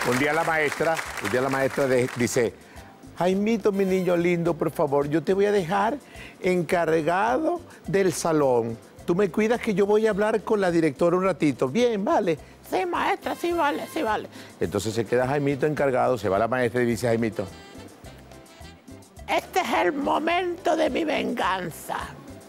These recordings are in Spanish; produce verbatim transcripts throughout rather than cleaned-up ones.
Un día la maestra, un día la maestra de- dice, Jaimito, mi niño lindo, por favor, yo te voy a dejar encargado del salón. Tú me cuidas que yo voy a hablar con la directora un ratito. Bien, vale. Sí, maestra, sí, vale, sí, vale. Entonces se queda Jaimito encargado, se va la maestra y dice, Jaimito, este es el momento de mi venganza.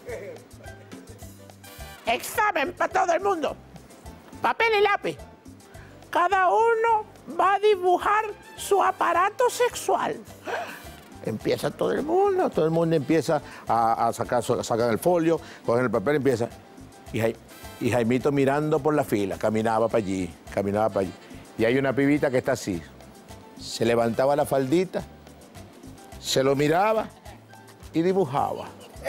Examen para todo el mundo. Papel y lápiz. Cada uno va a dibujar su aparato sexual. Empieza todo el mundo, todo el mundo empieza a, a sacar, a sacar el folio, cogen el papel, empieza. Y, Jai- y Jaimito mirando por la fila, caminaba para allí, caminaba para allí. Y hay una pibita que está así. Se levantaba la faldita, se lo miraba y dibujaba.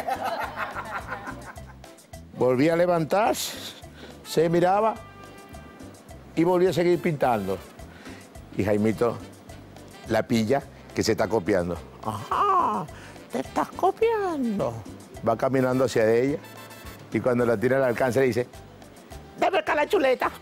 Volvía a levantarse, se miraba y volvía a seguir pintando. Y Jaimito la pilla que se está copiando. Ajá, te estás copiando. Va caminando hacia ella y cuando la tira al alcance le dice, dame acá la chuleta.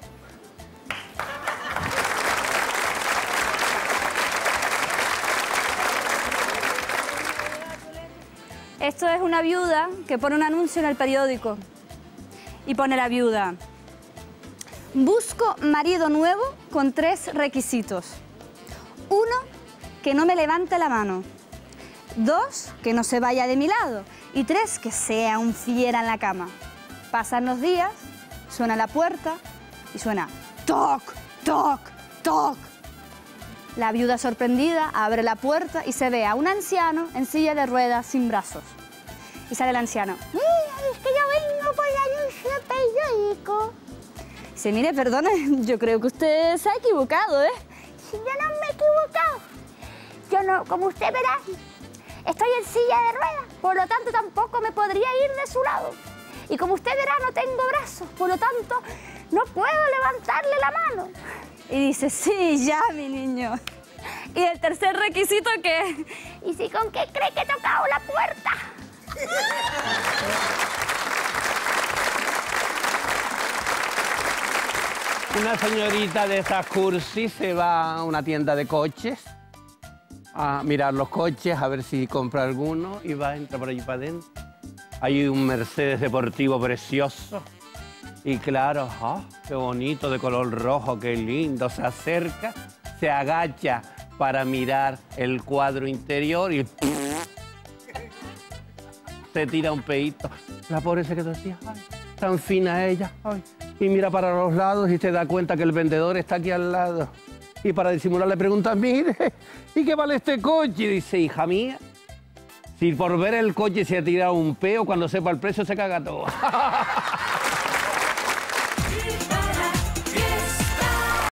Esto es una viuda que pone un anuncio en el periódico y pone la viuda: busco marido nuevo con tres requisitos. Uno, que no me levante la mano. Dos, que no se vaya de mi lado. Y tres, que sea un fiera en la cama. Pasan los días, suena la puerta y suena toc, toc, toc. La viuda sorprendida abre la puerta y se ve a un anciano en silla de ruedas sin brazos. Y sale el anciano. Mira, es que yo vengo por el anuncio periódico. Dice, mire, perdone, yo creo que usted se ha equivocado, ¿eh? Si yo no me he equivocado. Yo no, como usted verá, estoy en silla de ruedas, por lo tanto tampoco me podría ir de su lado. Y como usted verá, no tengo brazos, por lo tanto no puedo levantarle la mano. Y dice, sí, ya, mi niño. ¿Y el tercer requisito qué? ¿Y si con qué cree que he tocado la puerta? Una señorita de esas cursi se va a una tienda de coches a mirar los coches, a ver si compra alguno y va, entra por allí para adentro. Hay un Mercedes deportivo precioso y claro, ¡oh, qué bonito, de color rojo, qué lindo! Se acerca, se agacha para mirar el cuadro interior y se tira un peito. La pobre se quedó así, ay, tan fina ella, ay. Y mira para los lados y se da cuenta que el vendedor está aquí al lado. Y para disimular le pregunta, mire, ¿y qué vale este coche? Y dice, hija mía, si por ver el coche se ha tirado un peo, cuando sepa el precio se caga todo.